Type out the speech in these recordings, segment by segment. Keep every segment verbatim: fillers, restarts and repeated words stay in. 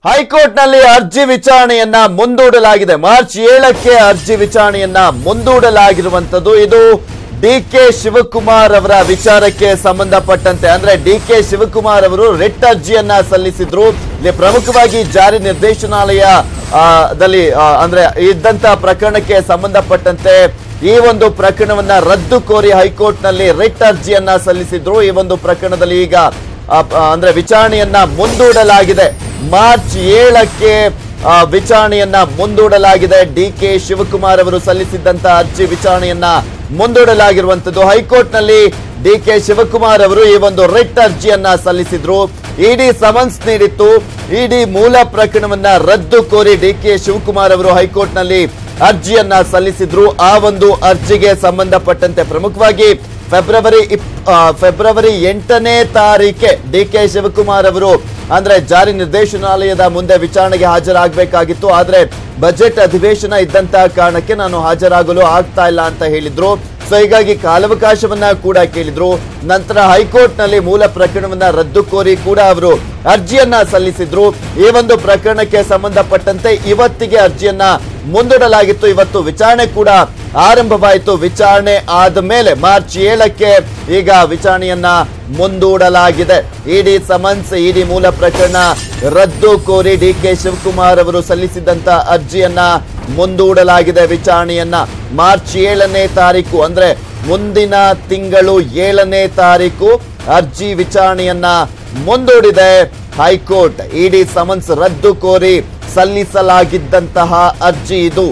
High court ನಲ್ಲಿ ಅರ್ಜಿ ವಿಚಾರಣೆಯನ್ನ ಮುಂದೂಡಲಾಗಿದೆ. ಮಾರ್ಚ್ ಏಳಕ್ಕೆ ಅರ್ಜಿ ವಿಚಾರಣೆಯನ್ನ ಮುಂದೂಡಲಾಗಿರುವಂತದ್ದು. ಇದು ಡಿ ಕೆ ಶಿವಕುಮಾರ್ ಅವರ ವಿಚಾರಕ್ಕೆ ಸಂಬಂಧಪಟ್ಟಂತೆ ಅಂದ್ರೆ ಡಿ ಕೆ ಶಿವಕುಮಾರ್ ಅವರು ರಿಟ್ ಅರ್ಜಿಯನ್ನ ಸಲ್ಲಿಸಿದ್ರು. ಇಲ್ಲಿ ಪ್ರಮುಖವಾಗಿ ಜಾರಿ ನಿರ್ದೇಶನಾಲಯ ದಲ್ಲಿ ಅಂದ್ರೆ ಇದ್ದಂತ ಪ್ರಕರಣಕ್ಕೆ ಸಂಬಂಧಪಟ್ಟಂತೆ ಈ ಒಂದು ಪ್ರಕರಣವನ್ನ ರದ್ದು ಕೋರಿ ಹೈಕೋರ್ಟ್ ನಲ್ಲಿ ರಿಟ್ ಅರ್ಜಿಯನ್ನ ಸಲ್ಲಿಸಿದ್ರು. ಈ ಒಂದು ಪ್ರಕರಣದಲ್ಲಿ ಈಗ ಅಂದ್ರೆ ವಿಚಾರಣೆಯನ್ನ ಮುಂದೂಡಲಾಗಿದೆ. ಮಾರ್ಚ್ ಏಳಕ್ಕೆ ವಿಚಾರಣೆಯನ್ನ ಮುಂದೂಡಲಾಗಿದೆ. ಡಿ ಕೆ ಶಿವಕುಮಾರ್ ಅವರು ಸಲ್ಲಿಸಿದ್ದಂತ ಅರ್ಜಿ ವಿಚಾರಣೆಯನ್ನ ಮುಂದೂಡಲಾಗಿರುವಂತದ್ದು. ಹೈಕೋರ್ಟ್ ನಲ್ಲಿ ಡಿ ಕೆ ಶಿವಕುಮಾರ್ ಅವರು ಈ ಒಂದು ರಿಟ್ ಅರ್ಜಿಯನ್ನ ಸಲ್ಲಿಸಿದ್ರು. ಇಡಿ ಸಮನ್ಸ್ ನೀಡಿತ್ತು. ಇಡಿ ಮೂಲ ಪ್ರಕರಣವನ್ನ ರದ್ದು ಕೋರಿ ಡಿ ಕೆ ಶಿವಕುಮಾರ್ ಅವರು ಹೈಕೋರ್ಟ್ ನಲ್ಲಿ ಅರ್ಜಿಯನ್ನ ಸಲ್ಲಿಸಿದ್ರು. ಆ ಒಂದು ಅರ್ಜಿಗೆ ಸಂಬಂಧಪಟ್ಟಂತೆ ಪ್ರಮುಖವಾಗಿ ಫೆಬ್ರವರಿ ಫೆಬ್ರವರಿ ಎಂಟನೇ ತಾರೀಕೆ ಡಿ ಕೆ ಶಿವಕುಮಾರ್ ಅವರು ಅಂದ್ರೆ ಜಾರಿ ನಿರ್ದೇಶನಾಲಯದ ಮುಂದೆ ವಿಚಾರಣೆಗೆ ಹಾಜರಾಗಬೇಕಾಗಿತ್ತು. ಆದ್ರೆ ಬಜೆಟ್ ಅಧಿವೇಶನ ಇದ್ದಂತಹ ಕಾರಣಕ್ಕೆ ನಾನು ಹಾಜರಾಗಲು ಆಗ್ತಾ ಇಲ್ಲ ಅಂತ ಹೇಳಿದ್ರು. ಸೊ ಹೀಗಾಗಿ ಕಾಲಾವಕಾಶವನ್ನ ಕೂಡ ಕೇಳಿದ್ರು. ನಂತರ ಹೈಕೋರ್ಟ್ ನಲ್ಲಿ ಮೂಲ ಪ್ರಕರಣವನ್ನ ರದ್ದು ಕೋರಿ ಕೂಡ ಅವರು ಅರ್ಜಿಯನ್ನ ಸಲ್ಲಿಸಿದ್ರು. ಈ ಒಂದು ಪ್ರಕರಣಕ್ಕೆ ಸಂಬಂಧಪಟ್ಟಂತೆ ಇವತ್ತಿಗೆ ಅರ್ಜಿಯನ್ನ ಮುಂದೂಡಲಾಗಿತ್ತು. ಇವತ್ತು ವಿಚಾರಣೆ ಕೂಡ ಆರಂಭವಾಯಿತು. ವಿಚಾರಣೆ ಆದ ಮೇಲೆ ಮಾರ್ಚ್ ಏಳಕ್ಕೆ ಈಗ ವಿಚಾರಣೆಯನ್ನ ಮುಂದೂಡಲಾಗಿದೆ. ಇಡಿ ಸಮನ್ಸ್ ಇಡಿ ಮೂಲ ಪ್ರಕರಣ ರದ್ದು ಕೋರಿ ಡಿ ಕೆ ಶಿವಕುಮಾರ್ ಅವರು ಸಲ್ಲಿಸಿದಂತ ಅರ್ಜಿಯನ್ನ ಮುಂದೂಡಲಾಗಿದೆ. ವಿಚಾರಣೆಯನ್ನ ಮಾರ್ಚ್ ಏಳನೇ ತಾರೀಕು ಅಂದ್ರೆ ಮುಂದಿನ ತಿಂಗಳು ಏಳನೇ ತಾರೀಕು ಅರ್ಜಿ ವಿಚಾರಣೆಯನ್ನ ಮುಂದೂಡಿದೆ ಹೈಕೋರ್ಟ್. ಇಡಿ ಸಮನ್ಸ್ ರದ್ದು ಕೋರಿ ಸಲ್ಲಿಸಲಾಗಿದ್ದಂತಹ ಅರ್ಜಿ ಇದು.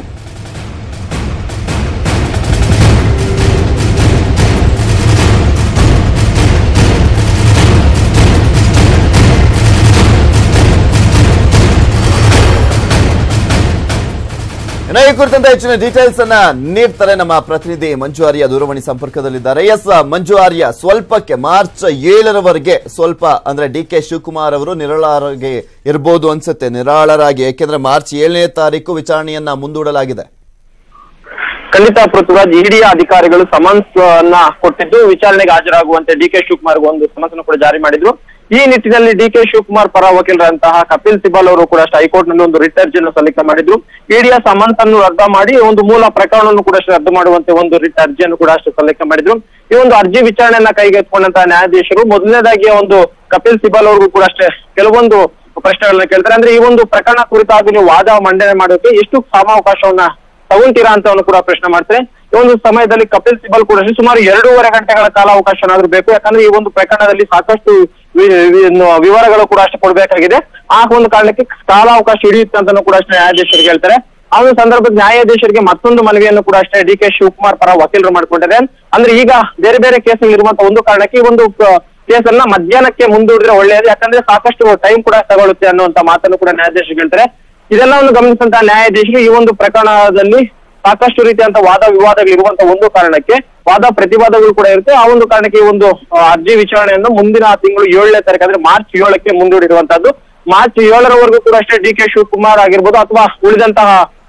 ಈ ಕುರಿತಂತೆ ಹೆಚ್ಚಿನ ಡೀಟೇಲ್ಸ್ ಅನ್ನ ನೀಡ್ತಾರೆ ನಮ್ಮ ಪ್ರತಿನಿಧಿ ಮಂಜು ಆರ್ಯ ದೂರವಾಣಿ ಸಂಪರ್ಕದಲ್ಲಿದ್ದಾರೆ. ಎಸ್ ಮಂಜು ಆರ್ಯ, ಸ್ವಲ್ಪಕ್ಕೆ ಮಾರ್ಚ್ ಏಳರವರೆಗೆ ಸ್ವಲ್ಪ ಅಂದ್ರೆ ಡಿ ಕೆ ಶಿವಕುಮಾರ್ ಅವರು ನಿರಾಳರಾಗಿ ಇರಬಹುದು ಅನ್ಸುತ್ತೆ, ನಿರಾಳರಾಗಿ, ಯಾಕೆಂದ್ರೆ ಮಾರ್ಚ್ ಏಳನೇ ತಾರೀಕು ವಿಚಾರಣೆಯನ್ನ ಮುಂದೂಡಲಾಗಿದೆ. ಖಂಡಿತ ಪೃಥ್ವಿರಾಜ್, ಇಡಿ ಅಧಿಕಾರಿಗಳು ಸಮನ್ಸ್ ಅನ್ನ ಕೊಟ್ಟಿದ್ದು ವಿಚಾರಣೆಗೆ ಹಾಜರಾಗುವಂತೆ ಡಿ ಕೆ ಶಿವಕುಮಾರ್ ಒಂದು ಸಮನ್ಸ್ ಅನ್ನು ಕೂಡ ಜಾರಿ ಮಾಡಿದ್ರು. ಈ ನಿಟ್ಟಿನಲ್ಲಿ ಡಿ ಕೆ ಶಿವಕುಮಾರ್ ಪರ ವಕೀಲರಂತಹ ಕಪಿಲ್ ಸಿಬಲ್ ಅವರು ಕೂಡ ಹೈಕೋರ್ಟ್ ನಲ್ಲಿ ಒಂದು ರಿಟ್ ಅರ್ಜಿಯನ್ನು ಸಲ್ಲಿಕೆ ಮಾಡಿದ್ರು. ಇಡಿಯ ಸಮನ್ಸ್ ಅನ್ನು ರದ್ದು ಮಾಡಿ ಒಂದು ಮೂಲ ಪ್ರಕರಣವನ್ನು ಕೂಡ ರದ್ದು ಮಾಡುವಂತೆ ಒಂದು ರಿಟ್ ಅರ್ಜಿಯನ್ನು ಕೂಡ ಅಷ್ಟೇ ಸಲ್ಲಿಕೆ ಮಾಡಿದ್ರು. ಈ ಒಂದು ಅರ್ಜಿ ವಿಚಾರಣೆಯನ್ನ ಕೈಗೆತ್ತಿಕೊಂಡಂತಹ ನ್ಯಾಯಾಧೀಶರು ಮೊದಲನೇದಾಗಿ ಒಂದು ಕಪಿಲ್ ಸಿಬಲ್ ಅವ್ರಿಗೂ ಕೂಡ ಅಷ್ಟೇ ಕೆಲವೊಂದು ಪ್ರಶ್ನೆಗಳನ್ನ ಕೇಳ್ತಾರೆ. ಅಂದ್ರೆ ಈ ಒಂದು ಪ್ರಕರಣ ಕುರಿತಾಗಿ ನೀವು ವಾದ ಮಂಡನೆ ಮಾಡೋಕೆ ಎಷ್ಟು ಸಮಯಾವಕಾಶವನ್ನ ತಗೊಂತೀರಾ ಅಂತವನ್ನು ಕೂಡ ಪ್ರಶ್ನೆ ಮಾಡ್ತಾರೆ. ಈ ಒಂದು ಸಮಯದಲ್ಲಿ ಕಪಿಲ್ ಸಿಬಲ್ ಕೂಡ ಸುಮಾರು ಎರಡೂವರೆ ಗಂಟೆಗಳ ಕಾಲಾವಕಾಶನಾದ್ರೂ ಬೇಕು. ಯಾಕಂದ್ರೆ ಈ ಒಂದು ಪ್ರಕರಣದಲ್ಲಿ ಸಾಕಷ್ಟು ವಿವರಗಳು ಕೂಡ ಅಷ್ಟೇ ಕೊಡ್ಬೇಕಾಗಿದೆ. ಆ ಒಂದು ಕಾರಣಕ್ಕೆ ಕಾಲಾವಕಾಶ ಹಿಡಿಯುತ್ತೆ ಅಂತ ಕೂಡ ಅಷ್ಟೇ ನ್ಯಾಯಾಧೀಶರಿಗೆ ಹೇಳ್ತಾರೆ. ಆ ಒಂದು ಸಂದರ್ಭದ ನ್ಯಾಯಾಧೀಶರಿಗೆ ಮತ್ತೊಂದು ಮನವಿಯನ್ನು ಕೂಡ ಅಷ್ಟೇ ಡಿ ಕೆ ಶಿವಕುಮಾರ್ ಪರ ವಕೀಲರು ಮಾಡ್ಕೊಂಡಿದ್ದಾರೆ. ಅಂದ್ರೆ ಈಗ ಬೇರೆ ಬೇರೆ ಕೇಸ್ ಇರುವಂತಹ ಒಂದು ಕಾರಣಕ್ಕೆ ಈ ಒಂದು ಕೇಸನ್ನ ಮಧ್ಯಾಹ್ನಕ್ಕೆ ಮುಂದೂಡಿದ್ರೆ ಒಳ್ಳೆಯದು, ಯಾಕಂದ್ರೆ ಸಾಕಷ್ಟು ಟೈಮ್ ಕೂಡ ತಗೊಳುತ್ತೆ ಅನ್ನುವಂತ ಮಾತನ್ನು ಕೂಡ ನ್ಯಾಯಾಧೀಶರಿಗೆ ಹೇಳ್ತಾರೆ. ಇದೆಲ್ಲವನ್ನು ಗಮನಿಸಿದಂತಹ ನ್ಯಾಯಾಧೀಶರು ಈ ಒಂದು ಪ್ರಕರಣದಲ್ಲಿ ಸಾಕಷ್ಟು ರೀತಿಯಂತ ವಾದ ವಿವಾದಗಳು ಇರುವಂತಹ ಒಂದು ಕಾರಣಕ್ಕೆ ವಾದ ಪ್ರತಿವಾದಗಳು ಕೂಡ ಇರುತ್ತೆ. ಆ ಒಂದು ಕಾರಣಕ್ಕೆ ಈ ಒಂದು ಅರ್ಜಿ ವಿಚಾರಣೆಯನ್ನು ಮುಂದಿನ ತಿಂಗಳು ಏಳನೇ ತಾರೀಕು ಅಂದ್ರೆ ಮಾರ್ಚ್ ಏಳಕ್ಕೆ ಮುಂದೂಡಿರುವಂತದ್ದು. ಮಾರ್ಚ್ ಏಳರವರೆಗೂ ಕೂಡ ಅಷ್ಟೇ ಡಿ ಕೆ ಶಿವಕುಮಾರ್ ಆಗಿರ್ಬೋದು ಅಥವಾ ಉಳಿದಂತಹ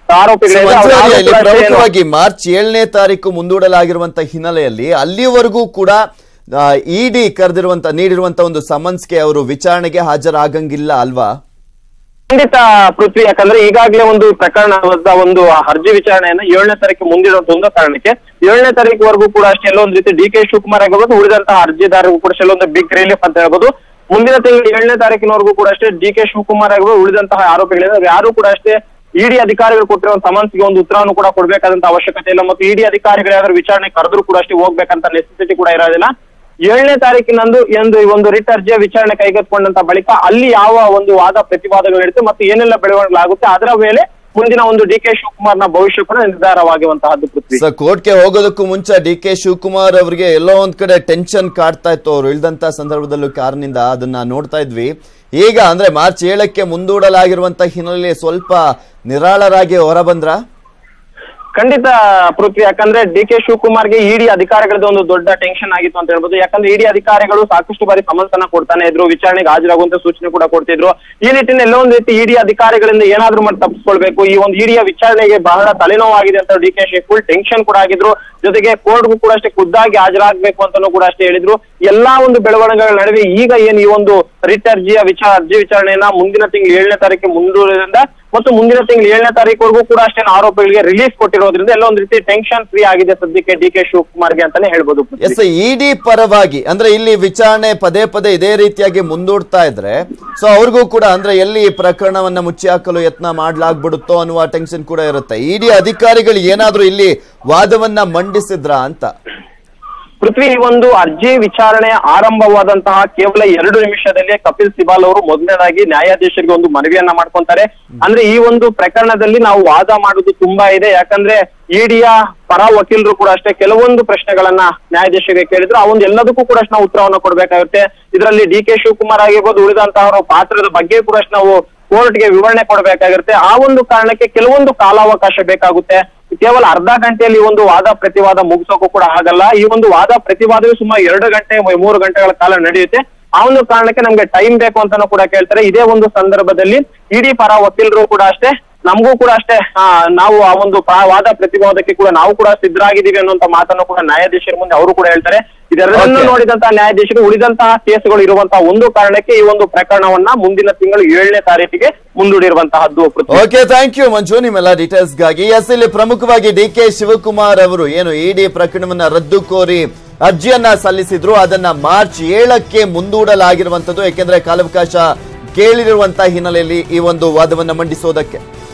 ಆರೋಪಿಗಳು ಮಾರ್ಚ್ ಏಳನೇ ತಾರೀಕು ಮುಂದೂಡಲಾಗಿರುವಂತಹ ಹಿನ್ನೆಲೆಯಲ್ಲಿ ಅಲ್ಲಿವರೆಗೂ ಕೂಡ ಇಡಿ ಕರೆದಿರುವಂತ ನೀಡಿರುವಂತಹ ಒಂದು ಸಮನ್ಸ್ಗೆ ಅವರು ವಿಚಾರಣೆಗೆ ಹಾಜರಾಗಂಗಿಲ್ಲ ಅಲ್ವಾ? ಖಂಡಿತ ಪೃಥ್ವಿ, ಯಾಕಂದ್ರೆ ಈಗಾಗಲೇ ಒಂದು ಪ್ರಕರಣದ ಒಂದು ಅರ್ಜಿ ವಿಚಾರಣೆಯನ್ನ ಏಳನೇ ತಾರೀಕು ಮುಂದಿರುವಂತ ಒಂದು ಕಾರಣಕ್ಕೆ ಏಳನೇ ತಾರೀಕುವರೆಗೂ ಕೂಡ ಅಷ್ಟೇ ಎಲ್ಲೊಂದು ರೀತಿ ಡಿ ಕೆ ಶಿವಕುಮಾರ್ ಆಗಿರ್ಬೋದು ಉಳಿದಂತಹ ಅರ್ಜಿದಾರರಿಗೂ ಕೂಡ ಎಲ್ಲೊಂದು ಬಿಗ್ ರಿಲೀಫ್ ಅಂತ ಹೇಳ್ಬೋದು. ಮುಂದಿನ ತಿಂಗಳು ಏಳನೇ ತಾರೀಕಿನವರೆಗೂ ಕೂಡ ಅಷ್ಟೇ ಡಿ ಕೆ ಶಿವಕುಮಾರ್ ಆಗಿರ್ಬೋದು ಉಳಿದಂತಹ ಆರೋಪಿಗಳಿಂದ ಯಾರು ಕೂಡ ಅಷ್ಟೇ ಇಡಿ ಅಧಿಕಾರಿಗಳು ಕೊಟ್ಟಿರೋ ಸಮನ್ಸ್ಗೆ ಒಂದು ಉತ್ತರವನ್ನು ಕೂಡ ಕೊಡ್ಬೇಕಾದಂತ ಅವಶ್ಯಕತೆ ಇಲ್ಲ. ಮತ್ತು ಇಡಿ ಅಧಿಕಾರಿಗಳು ಯಾವ್ದಾದ್ರು ವಿಚಾರಣೆ ಕರೆದ್ರು ಕೂಡ ಅಷ್ಟೇ ಹೋಗ್ಬೇಕಂತ ನೆಸೆಸಿಟಿ ಕೂಡ ಇರೋದಿಲ್ಲ. ಏಳನೇ ತಾರೀಕಿನಂದು ಎಂದು ಒಂದು ರಿಟ್ ಅರ್ಜಿಯ ವಿಚಾರಣೆ ಕೈಗೆತ್ತಿಕೊಂಡಂತ ಬಳಿಕ ಅಲ್ಲಿ ಯಾವ ಒಂದು ವಾದ ಪ್ರತಿವಾದಗಳು ಇರುತ್ತೆ ಮತ್ತು ಏನೆಲ್ಲ ಬೆಳವಣಿಗೆ ಅದರ ಮೇಲೆ ಮುಂದಿನ ಒಂದು ಡಿ ಕೆ ಶಿವಕುಮಾರ್ ನ ಭವಿಷ್ಯ ಕೂಡ ನಿರ್ಧಾರವಾಗಿರುವಂತಹದ್ದು. ಪೃಥ್ವಿ, ಕೋರ್ಟ್ಗೆ ಹೋಗೋದಕ್ಕೂ ಮುಂಚೆ ಡಿ ಕೆ ಶಿವಕುಮಾರ್ ಅವರಿಗೆ ಎಲ್ಲೋ ಒಂದ್ ಕಡೆ ಟೆನ್ಷನ್ ಕಾಡ್ತಾ ಇತ್ತು. ಅವ್ರು ಇಳ್ದಂತ ಸಂದರ್ಭದಲ್ಲೂ ಕಾರಣದಿಂದ ಅದನ್ನ ನೋಡ್ತಾ ಇದ್ವಿ. ಈಗ ಅಂದ್ರೆ ಮಾರ್ಚ್ ಏಳಕ್ಕೆ ಮುಂದೂಡಲಾಗಿರುವಂತ ಹಿನ್ನೆಲೆಯಲ್ಲಿ ಸ್ವಲ್ಪ ನಿರಾಳರಾಗಿ ಹೊರ ಬಂದ್ರ? ಖಂಡಿತ ಪೃಥ್ವಿ, ಯಾಕಂದ್ರೆ ಡಿ ಕೆ ಶಿವಕುಮಾರ್ಗೆ ಇಡಿ ಅಧಿಕಾರಿಗಳದ್ದು ಒಂದು ದೊಡ್ಡ ಟೆನ್ಷನ್ ಆಗಿತ್ತು ಅಂತ ಹೇಳ್ಬೋದು. ಯಾಕಂದ್ರೆ ಇಡಿ ಅಧಿಕಾರಿಗಳು ಸಾಕಷ್ಟು ಬಾರಿ ಸಮನ್ಸನ್ನ ಕೊಡ್ತಾನೆ ಇದ್ರು, ವಿಚಾರಣೆಗೆ ಹಾಜರಾಗುವಂತ ಸೂಚನೆ ಕೂಡ ಕೊಡ್ತಿದ್ರು. ಈ ನಿಟ್ಟಿನಲ್ಲಿ ಎಲ್ಲೋ ಒಂದ್ ರೀತಿ ಇಡಿ ಅಧಿಕಾರಿಗಳಿಂದ ಏನಾದ್ರೂ ಮಾಡಿ ತಪ್ಪಿಸ್ಕೊಳ್ಬೇಕು, ಈ ಒಂದು ಇಡಿಯ ವಿಚಾರಣೆಗೆ ಬಹಳ ತಲೆನೋವಾಗಿದೆ ಅಂತ ಡಿ ಕೆ ಶಿ ಫುಲ್ ಟೆನ್ಷನ್ ಕೂಡ ಆಗಿದ್ರು. ಜೊತೆಗೆ ಕೋರ್ಟ್ಗೂ ಕೂಡ ಅಷ್ಟೇ ಖುದ್ದಾಗಿ ಹಾಜರಾಗಬೇಕು ಅಂತಾನೂ ಕೂಡ ಅಷ್ಟೇ ಹೇಳಿದ್ರು. ಎಲ್ಲಾ ಒಂದು ಬೆಳವಣಿಗೆಗಳ ನಡುವೆ ಈಗ ಏನ್ ಈ ಒಂದು ರಿಟ್ ಅರ್ಜಿಯ ವಿಚಾರ ಅರ್ಜಿ ವಿಚಾರಣೆಯನ್ನ ಮುಂದಿನ ತಿಂಗಳು ಏಳನೇ ತಾರೀಕು ಮುಂದೂಡಿದ್ರಿಂದ ಮತ್ತು ಮುಂದಿನ ತಿಂಗಳು ಏಳನೇ ತಾರೀಕುವರೆಗೂ ಕೂಡ ಅಷ್ಟೇ ಆರೋಪಿಗಳಿಗೆ ರಿಲೀಸ್ ಕೊಟ್ಟಿರೋದ್ರಿಂದ ಎಲ್ಲ ಒಂದ್ ರೀತಿ ಟೆನ್ಷನ್ ಫ್ರೀ ಆಗಿದೆ ಸದ್ಯಕ್ಕೆ ಡಿ ಕೆ ಶಿವಕುಮಾರ್ಗೆ ಅಂತಾನೆ ಹೇಳ್ಬೋದು. ಎಸ್, ಇಡಿ ಪರವಾಗಿ ಅಂದ್ರೆ ಇಲ್ಲಿ ವಿಚಾರಣೆ ಪದೇ ಪದೇ ಇದೇ ರೀತಿಯಾಗಿ ಮುಂದೂಡ್ತಾ ಇದ್ರೆ ಸೊ ಅವ್ರಿಗೂ ಕೂಡ ಅಂದ್ರೆ ಎಲ್ಲಿ ಪ್ರಕರಣವನ್ನ ಮುಚ್ಚಿ ಹಾಕಲು ಯತ್ನ ಮಾಡ್ಲಾಗ್ಬಿಡುತ್ತೋ ಅನ್ನುವ ಟೆನ್ಷನ್ ಕೂಡ ಇರುತ್ತೆ. ಇಡಿ ಅಧಿಕಾರಿಗಳು ಏನಾದ್ರೂ ಇಲ್ಲಿ ವಾದವನ್ನ ಮಂಡಿಸಿದ್ರ ಅಂತ? ಪೃಥ್ವಿ, ಈ ಒಂದು ಅರ್ಜಿ ವಿಚಾರಣೆ ಆರಂಭವಾದಂತಹ ಕೇವಲ ಎರಡು ನಿಮಿಷದಲ್ಲಿ ಕಪಿಲ್ ಸಿಬಾಲ್ ಅವರು ಮೊದಲನೇದಾಗಿ ನ್ಯಾಯಾಧೀಶರಿಗೆ ಒಂದು ಮನವಿಯನ್ನ ಮಾಡ್ಕೊಂತಾರೆ. ಅಂದ್ರೆ ಈ ಒಂದು ಪ್ರಕರಣದಲ್ಲಿ ನಾವು ವಾದ ಮಾಡುವುದು ತುಂಬಾ ಇದೆ, ಯಾಕಂದ್ರೆ ಇಡಿಯ ಪರ ವಕೀಲರು ಕೂಡ ಅಷ್ಟೇ ಕೆಲವೊಂದು ಪ್ರಶ್ನೆಗಳನ್ನ ನ್ಯಾಯಾಧೀಶರಿಗೆ ಕೇಳಿದ್ರು. ಆ ಒಂದು ಎಲ್ಲದಕ್ಕೂ ಕೂಡ ನಾವು ಉತ್ತರವನ್ನ ಕೊಡ್ಬೇಕಾಗುತ್ತೆ. ಇದರಲ್ಲಿ ಡಿ ಕೆ ಶಿವಕುಮಾರ್ ಆಗಿರ್ಬೋದು, ಉಳಿದಂತಹ ಪಾತ್ರದ ಬಗ್ಗೆ ಕೂಡ ನಾವು ಕೋರ್ಟ್ಗೆ ವಿವರಣೆ ಕೊಡಬೇಕಾಗಿರುತ್ತೆ. ಆ ಒಂದು ಕಾರಣಕ್ಕೆ ಕೆಲವೊಂದು ಕಾಲಾವಕಾಶ ಬೇಕಾಗುತ್ತೆ. ಕೇವಲ ಅರ್ಧ ಗಂಟೆಯಲ್ಲಿ ಈ ಒಂದು ವಾದ ಪ್ರತಿವಾದ ಮುಗಿಸೋಕು ಕೂಡ ಆಗಲ್ಲ. ಈ ಒಂದು ವಾದ ಪ್ರತಿವಾದವೇ ಸುಮಾರು ಎರಡು ಗಂಟೆ ಮೂರು ಗಂಟೆಗಳ ಕಾಲ ನಡೆಯುತ್ತೆ. ಆ ಒಂದು ಕಾರಣಕ್ಕೆ ನಮ್ಗೆ ಟೈಮ್ ಬೇಕು ಅಂತಾನೂ ಕೂಡ ಕೇಳ್ತಾರೆ. ಇದೇ ಒಂದು ಸಂದರ್ಭದಲ್ಲಿ ಇಡಿ ಪರ ವಕೀಲರು ಕೂಡ ಅಷ್ಟೇ ನಮಗೂ ಕೂಡ ಅಷ್ಟೇ ಆ ನಾವು ಆ ಒಂದು ವಾದ ಪ್ರತಿವಾದಕ್ಕೆ ಕೂಡ ನಾವು ಕೂಡ ಸಿದ್ಧರಾಗಿದ್ದೀವಿ ಅನ್ನುವಂತ ಮಾತನ್ನು ಕೂಡ ನ್ಯಾಯಾಧೀಶರ ಮುಂದೆ ಅವರು ಕೂಡ ಹೇಳ್ತಾರೆ. ಇದೆಲ್ಲರನ್ನು ನೋಡಿದಂತಹ ನ್ಯಾಯಾಧೀಶರು ಉಳಿದಂತಹ ಕೇಸುಗಳು ಇರುವಂತಹ ಒಂದು ಕಾರಣಕ್ಕೆ ಈ ಒಂದು ಪ್ರಕರಣವನ್ನ ಮುಂದಿನ ತಿಂಗಳು ಏಳನೇ ತಾರೀಕಿಗೆ ಮುಂದೂಡಿರುವಂತಹದ್ದು. ಓಕೆ, ಥ್ಯಾಂಕ್ ಯು ಮಂಜು ನಿಮ್ಮೆಲ್ಲ ಡೀಟೇಲ್ಸ್ ಗಾಗಿ. ಎಸ್, ಇಲ್ಲಿ ಪ್ರಮುಖವಾಗಿ ಡಿ ಕೆ ಶಿವಕುಮಾರ್ ಅವರು ಏನು ಇಡಿ ಪ್ರಕರಣವನ್ನ ರದ್ದು ಕೋರಿ ಅರ್ಜಿಯನ್ನ ಸಲ್ಲಿಸಿದ್ರು, ಅದನ್ನ ಮಾರ್ಚ್ ಏಳಕ್ಕೆ ಮುಂದೂಡಲಾಗಿರುವಂತದ್ದು. ಯಾಕೆಂದ್ರೆ ಕಾಲಾವಕಾಶ ಕೇಳಿರುವಂತಹ ಹಿನ್ನೆಲೆಯಲ್ಲಿ ಈ ಒಂದು ವಾದವನ್ನ ಮಂಡಿಸೋದಕ್ಕೆ